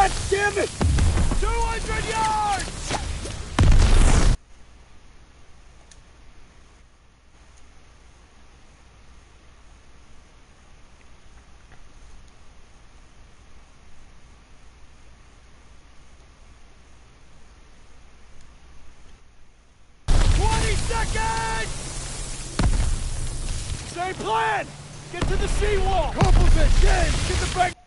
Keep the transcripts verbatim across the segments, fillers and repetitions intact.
God damn it! two hundred yards! twenty seconds! Same plan! Get to the seawall! Couples it! James, get the bank!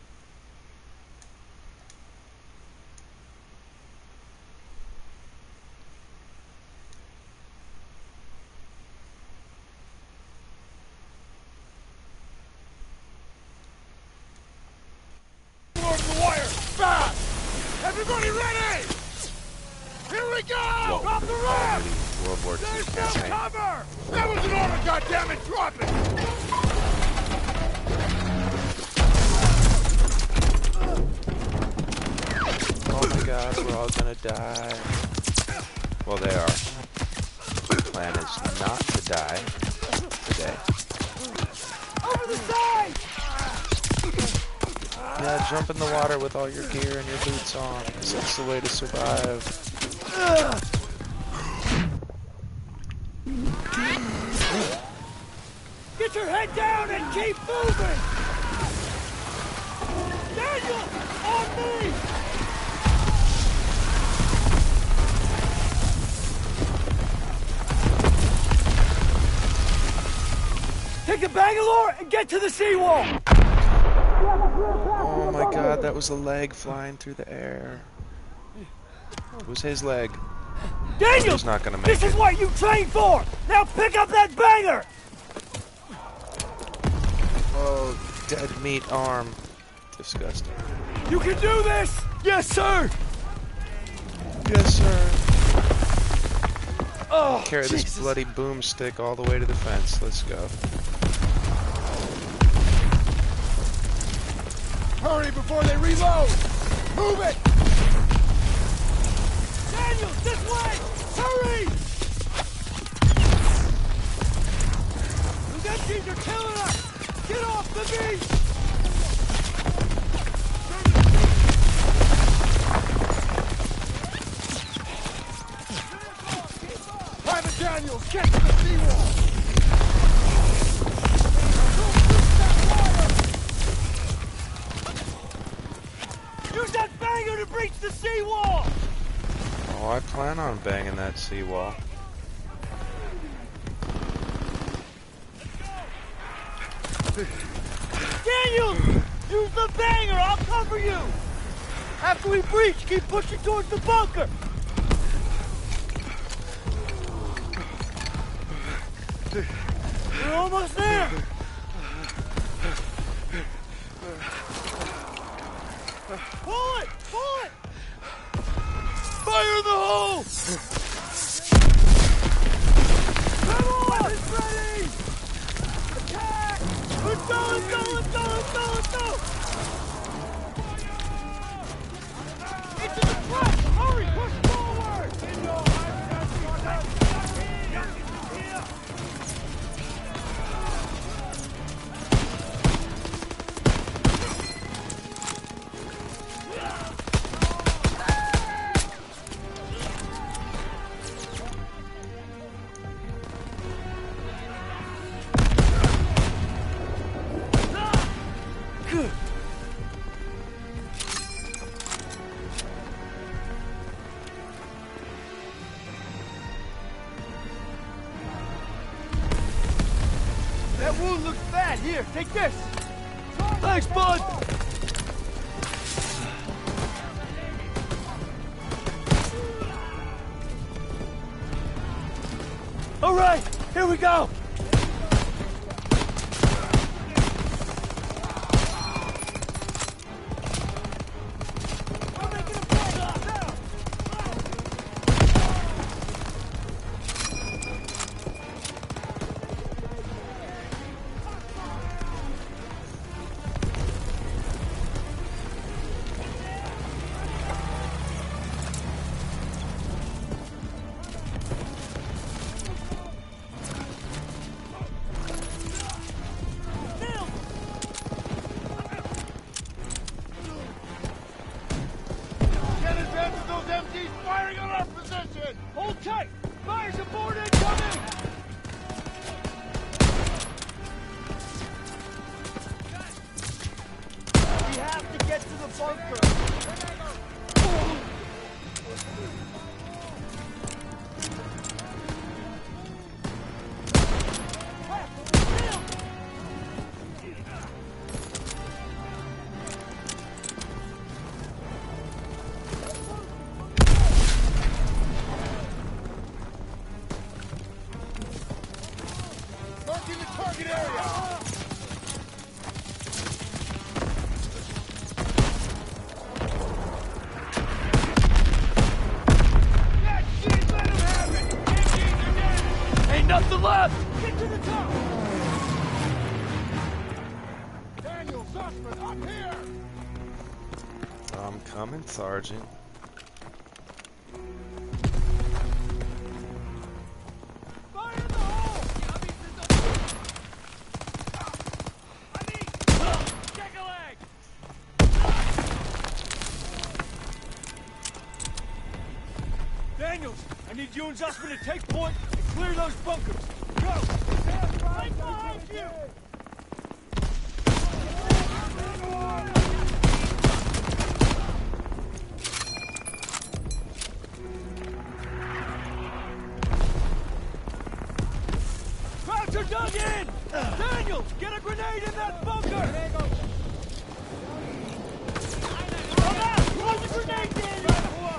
The wire! Fast! Everybody ready! Here we go! Drop the ramp! World War Two There's no campaign. cover! That was an order, goddammit! Drop it! Oh my god, we're all gonna die. Well, they are. The plan is not to die today. Over the side! Yeah, jump in the water with all your gear and your boots on, because that's the way to survive. Get your head down and keep moving! Daniel! On me! Take the Bangalore and get to the seawall! Oh my god, that was a leg flying through the air. It was his leg. Daniel! He's not gonna make this it. is what you trained for! Now pick up that banger! Oh, dead meat arm. Disgusting. You can do this! Yes, sir! Yes, sir. Oh, Carry Jesus. this bloody boomstick all the way to the fence. Let's go. Hurry before they reload! Move it! Daniel, this way! Hurry! Those empties are killing us! Get off the beach! Private Daniels, get to the seawall! Use that banger to breach the seawall! Oh, I plan on banging that seawall. Daniel! Use the banger! I'll cover you! After we breach, keep pushing towards the bunker! We're almost there! Pull it! Pull it! Fire in the hole! Come on! It's ready! Attack! Let's go! Let's go! Let's go! Let's go! Let's go! Into the front! Hurry! Push forward! That wound looks bad. Here, take this. Thanks, bud. All right, here we go. get to the bunker. Marking the target area! Ain't nothing left! Get to the top! Daniel, Zussman, up here! I'm coming, Sergeant. Fire in the hole! Check a leg! Daniels, I need you and Zussman to take point and clear those bunkers. Go! Right behind you! Croucher dug in! Daniels, get a grenade in that bunker! Come out! Throw the grenade, Daniels!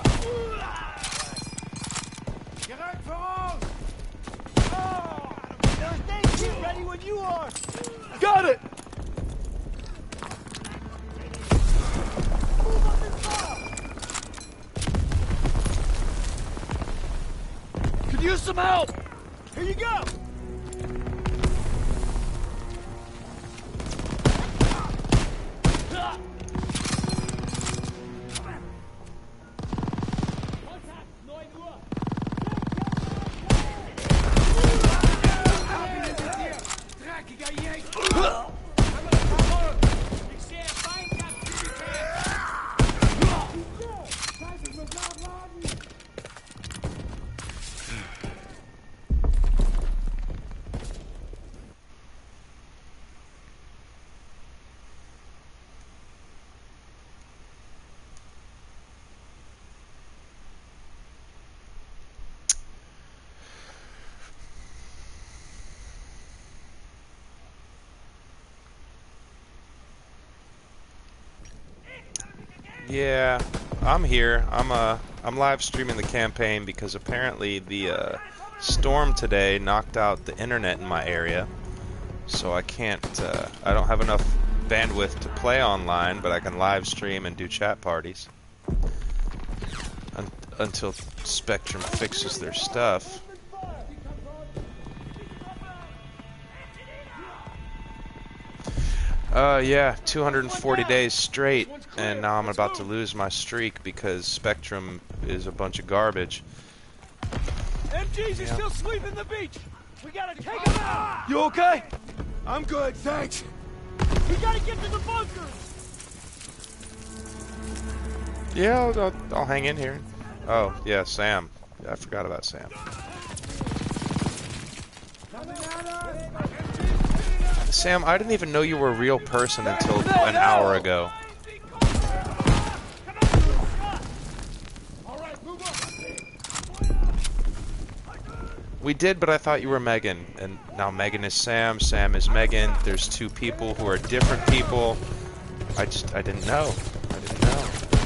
Direkt voraus! Oh, there's Nate here ready when you are! Got it! Move up and stop! Could use some help! Here you go! Yeah, I'm here. I'm uh, I'm live streaming the campaign because apparently the uh, storm today knocked out the internet in my area, so I can't. Uh, I don't have enough bandwidth to play online, but I can live stream and do chat parties Un until Spectrum fixes their stuff. Uh, yeah, two hundred forty days straight, and now I'm about to lose my streak because Spectrum is a bunch of garbage. M Gs are Yeah. still sweeping the beach! We gotta take them out! You okay? I'm good, thanks. We gotta get to the bunker! Yeah, I'll, I'll, I'll hang in here. Oh, yeah, Sam. I forgot about Sam. Sam, I didn't even know you were a real person until an hour ago. We did, but I thought you were Megan, and now Megan is Sam, Sam is Megan. There's two people who are different people. I just, I didn't know. I didn't know.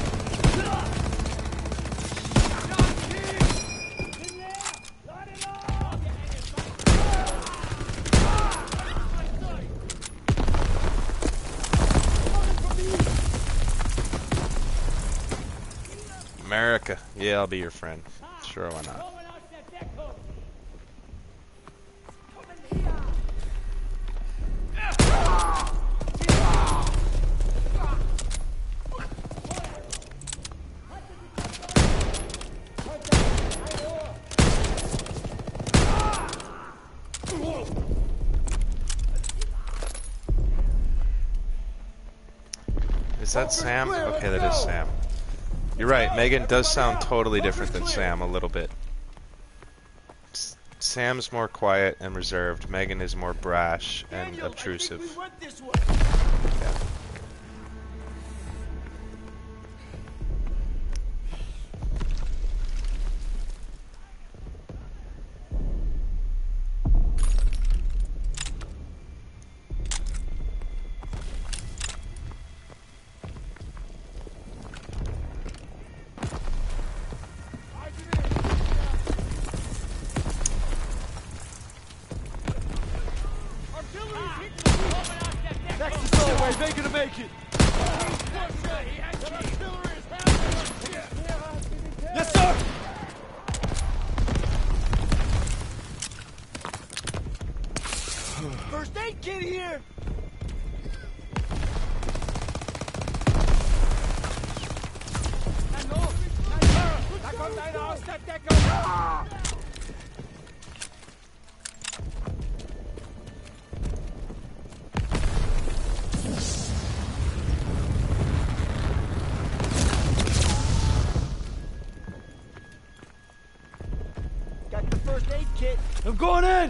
America. Yeah, I'll be your friend. Sure, why not? Is that Sam? Okay, that is Sam. You're right, Megan does sound totally different than Sam a little bit. S Sam's more quiet and reserved. Megan is more brash and obtrusive. Yeah. Brave ain't gonna make it. Yes, sir! First aid kit here! Da kommt einer aus der Deckung! Got the first aid kit. I'm going in!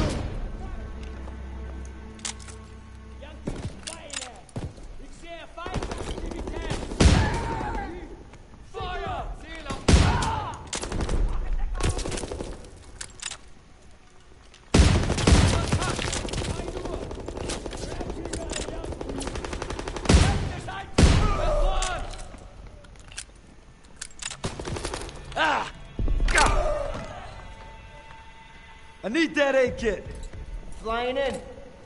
I need that aid kit. Flying in.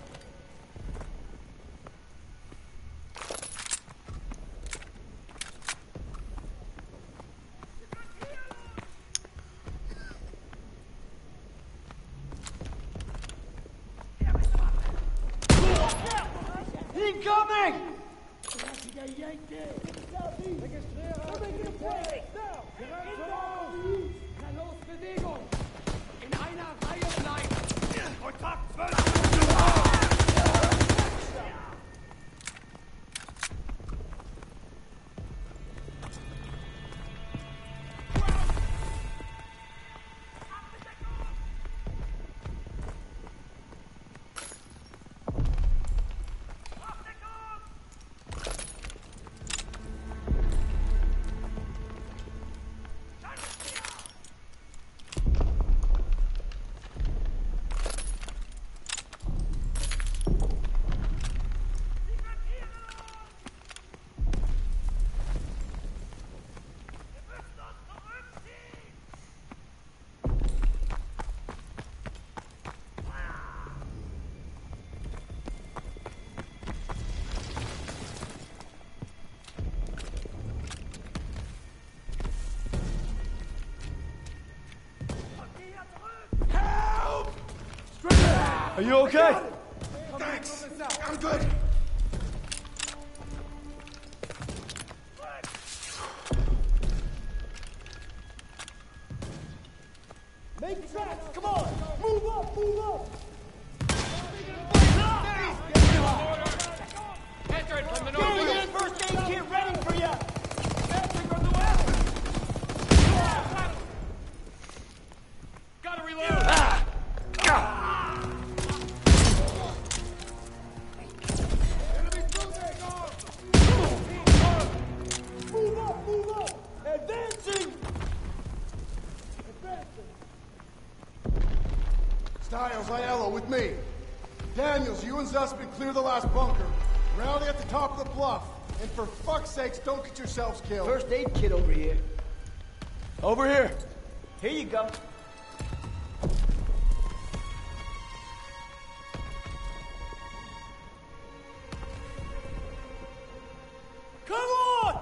Incoming! Are you okay? Thanks. I'm good. Make tracks! Come on! Move up! Move up! Enter it from the Getting north. in! First aid kit ready for you! Entering from the west. Gotta reload. Move up! Move up! Advancing! Advancing! Stiles, Aiello, with me. Daniels, you and Zussman clear the last bunker. Rally at the top of the bluff. And for fuck's sakes, don't get yourselves killed. First aid kit over here. Over here. Here you go. Come on!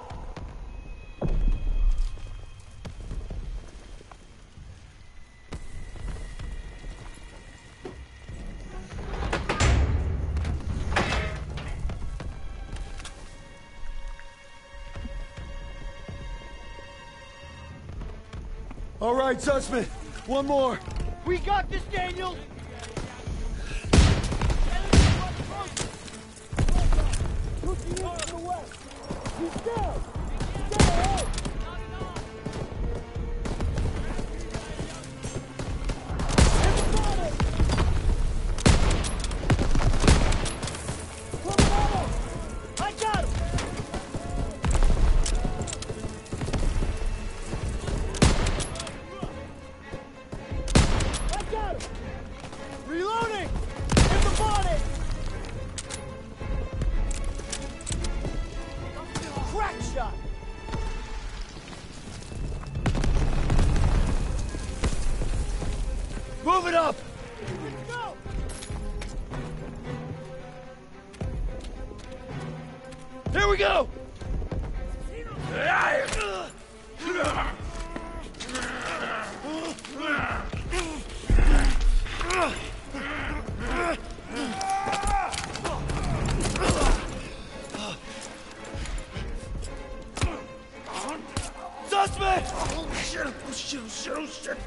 All right, Sussman. One more. We got this, Daniel. Pushing in from the west. He's down. Stay ahead. Everybody. Coming at him. I got him. Reloading! In the body! Crack shot! Move it up! Go! Here we go! Suspect! Oh shit, oh shit, oh shit, oh shit.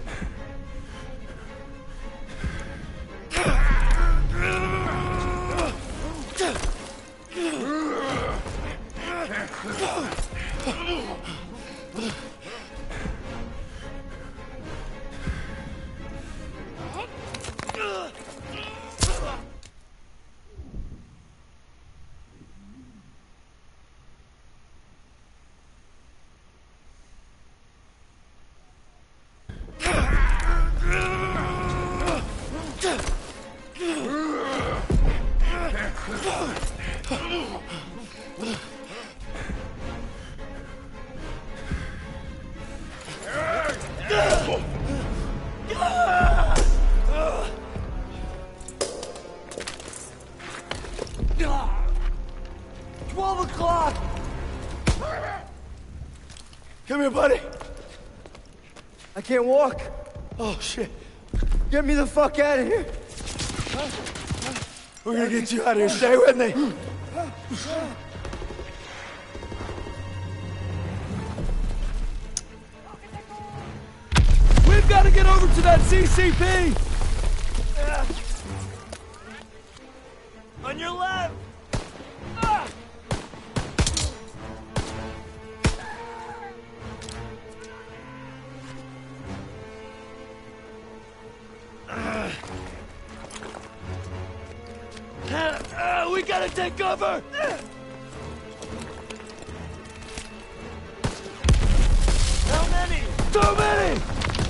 Twelve o'clock! Come here, buddy. I can't walk. Oh, shit. Get me the fuck out of here. We're gonna get you out of here. Stay with me. We've got to get over to that C C P. On your left. Ah. Uh, uh, we gotta take cover! How many? Too many!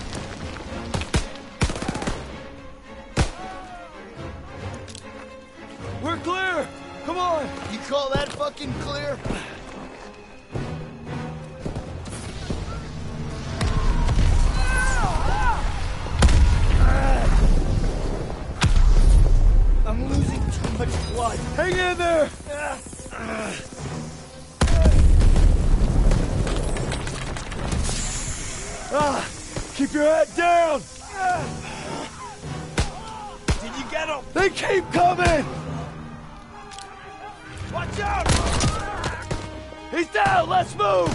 We're clear! Come on! You call that fucking clear? I'm losing too much blood. Hang in there! Ah, keep your head down! Did you get him? They keep coming! Watch out! He's down! Let's move!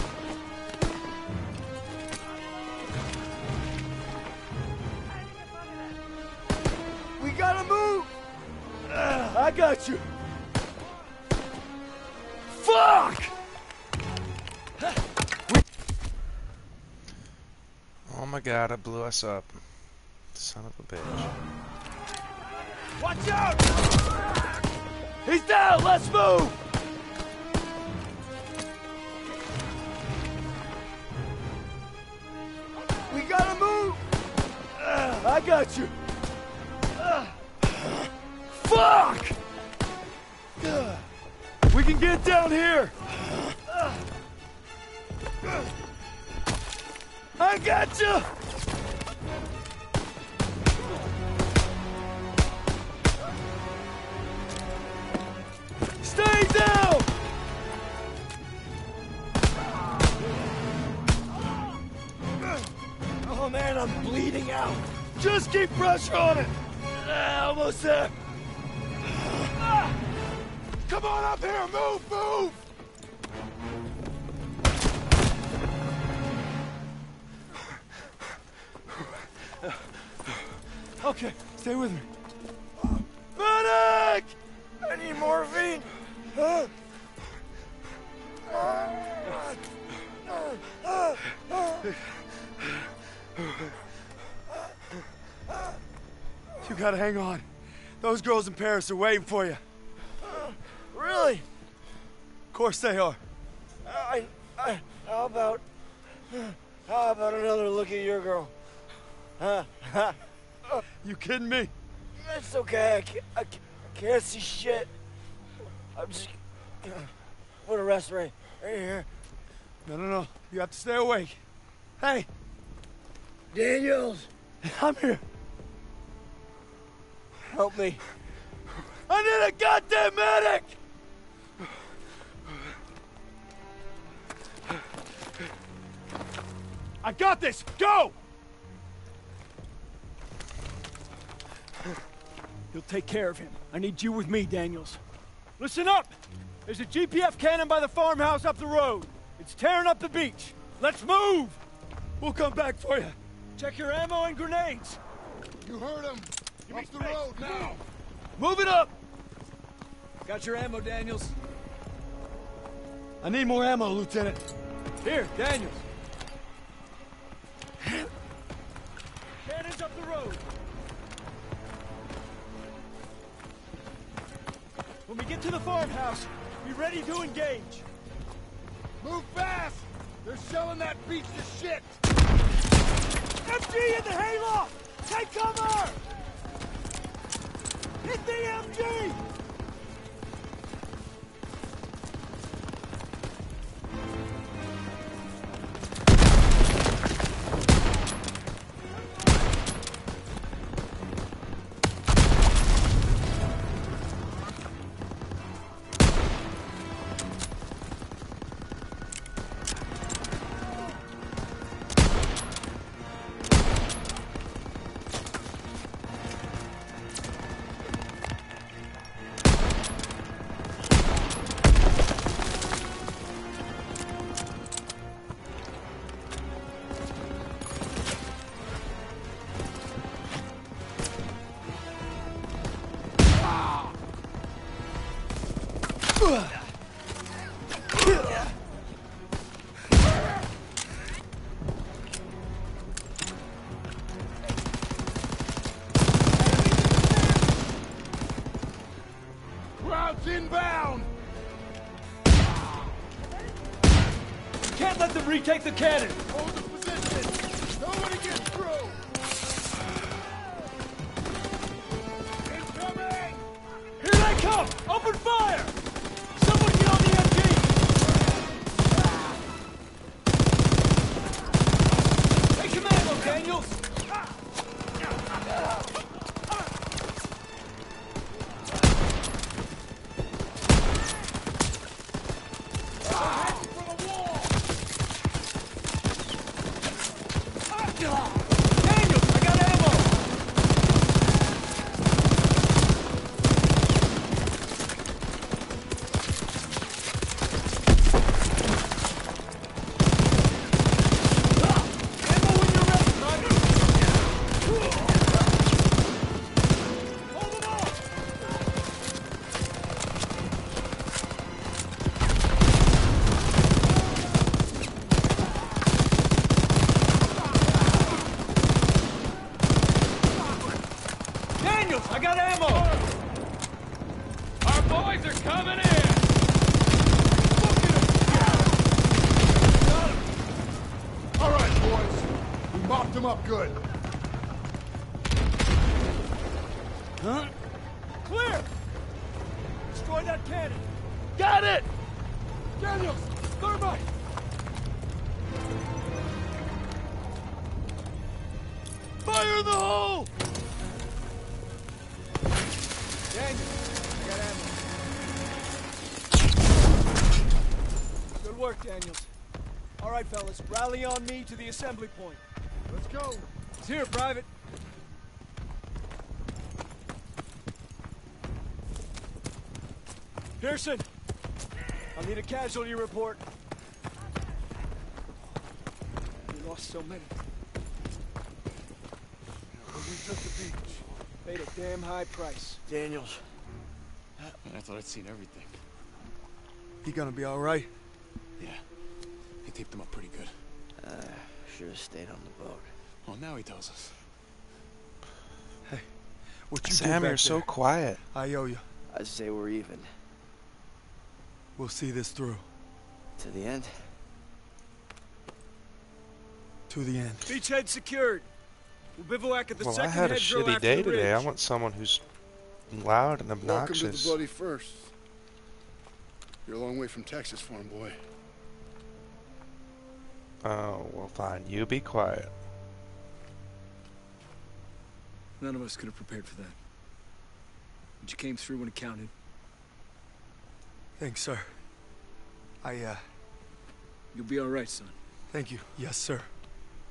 We gotta move! I got you! Fuck! Oh my god, I blew us up. Son of a bitch. Watch out! He's down! Let's move! We gotta move! I got you! Fuck! We can get down here! I got you! Stay down! Oh man, I'm bleeding out. Just keep pressure on it. Ah, almost there. Ah. Come on up here, move, move! Okay, stay with me. Medic! I need morphine. Huh? You gotta hang on. Those girls in Paris are waiting for you. Really? Of course they are. I, I, how about, how about another look at your girl? Huh? You kidding me? It's okay. I can't, I can't, I can't see shit. I'm just gonna rest right, right here. No, no, no. You have to stay awake. Hey, Daniels. I'm here. Help me. I need a goddamn medic. I got this! Go! He'll take care of him. I need you with me, Daniels. Listen up! There's a G P F cannon by the farmhouse up the road. It's tearing up the beach. Let's move! We'll come back for you. Check your ammo and grenades. You heard him. Up the road now. Move it up! Got your ammo, Daniels. I need more ammo, Lieutenant. Here, Daniels. Cannon's up the road. When we get to the farmhouse, be ready to engage. Move fast! They're shelling that beach to shit! M G in the hayloft! Take cover! Hit the M G! Crowd's inbound! Can't let them retake the cannon! Hold the position! Nobody gets through! Incoming! Here they come! Open fire! Someone get on the M G! Take command, Daniels! Daniels, I got ammo! Ammo when you're ready, Private! Hold them off! Daniels, I got ammo! Our boys are coming in! All right, boys. We mopped them up good. Huh? Clear! Destroy that cannon! Got it! Daniels, thermite! Fire in the hole! Daniels, I got ammo. Good work, Daniels. All right, fellas, rally on me to the assembly point. Let's go. It's here, Private. Pearson, I'll need a casualty report. We lost so many. We took the beach. Paid a damn high price. Daniels, I thought I'd seen everything. he gonna be all right? Yeah. He taped him up pretty good. Uh, should have stayed on the boat. Well, now he tells us. What you did Sam, back you're so there, quiet. I owe you. I say we're even. We'll see this through. To the end? To the end. Beachhead secured. We'll bivouac at the Well, I second had a hedgerow shitty after day the today. I ridge. want someone who's loud and Welcome to the obnoxious. Bloody First. You're a long way from Texas, farm boy. Oh, well, fine. You be quiet. None of us could have prepared for that. But you came through when it counted. Thanks, sir. I, uh, You'll be all right, son. thank you. Yes, sir.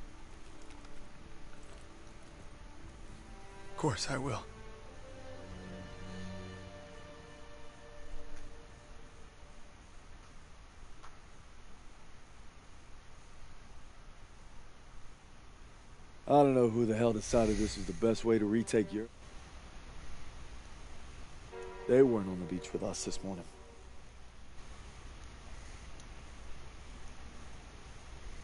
course I will. I don't know who the hell decided this was the best way to retake Europe. They weren't on the beach with us this morning.